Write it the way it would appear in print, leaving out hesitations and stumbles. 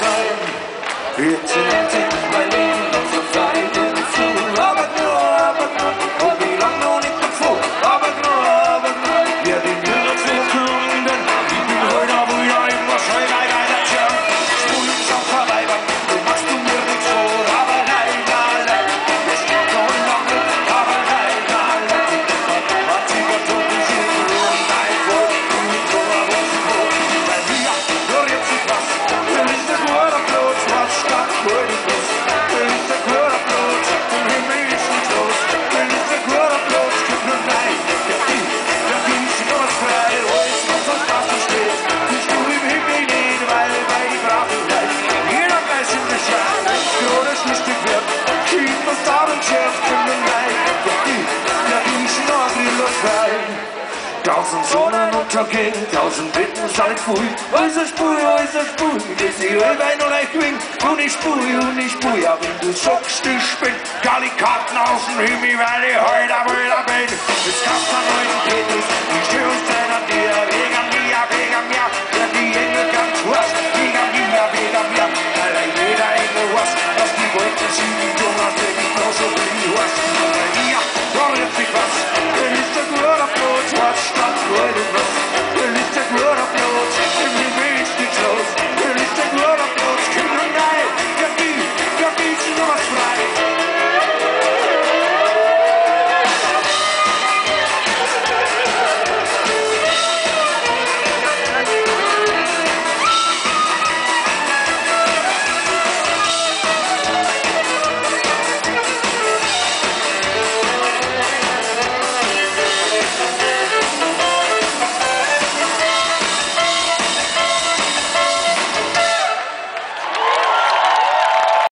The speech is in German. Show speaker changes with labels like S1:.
S1: sein. Jetzt sind mein Leben noch so frei im Flug. Aber nur, und wie lang noch nicht bevor. Aber nur, ja, die Müller zu kümmern, denn ich bin heute aber wieder immer schön, leider, tja. Spul uns auch vorbei, du machst du mir nichts vor, aber leider, es geht noch lange, aber leider, hat sie getrunken, sie und ein Volk, und so was vor. Weil wir, nur jetzt nicht was, will ich das Wort auf Blut, was statt heute ist. Will ich das Wort auf Blut, im Himmel ist nichts los. Will ich das Wort auf Blut, gibt nur nein, der ging sich was frei, wo ist noch so Straßen steht. Bist du im Himmel nicht, weil bei die braven Leute, jeder weiß in der Schweiz, gerade schlichtig wird. Kind, was da und schärft, gibt nur nein, der ging sich noch was frei. 1000 Sonnenuntergänge, 1000 Betten sind voll. Wo ist der Spur, das ist Ölwein oder ich wink. Und ich spur, ja, wenn du sagst, ich bin Gallikarten aus dem Himmel, weil ich heute aber wieder bin. Jetzt kannst du einen neuen Petrus, ich steh uns deiner dir, wegen mir,